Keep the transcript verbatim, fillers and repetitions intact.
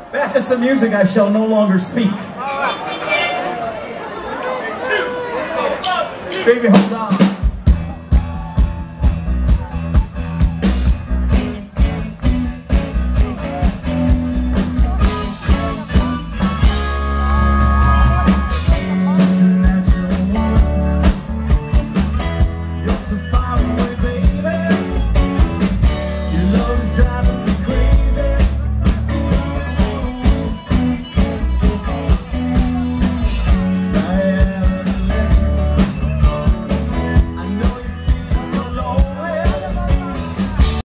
Back to some music I shall no longer speak. Baby, hold on.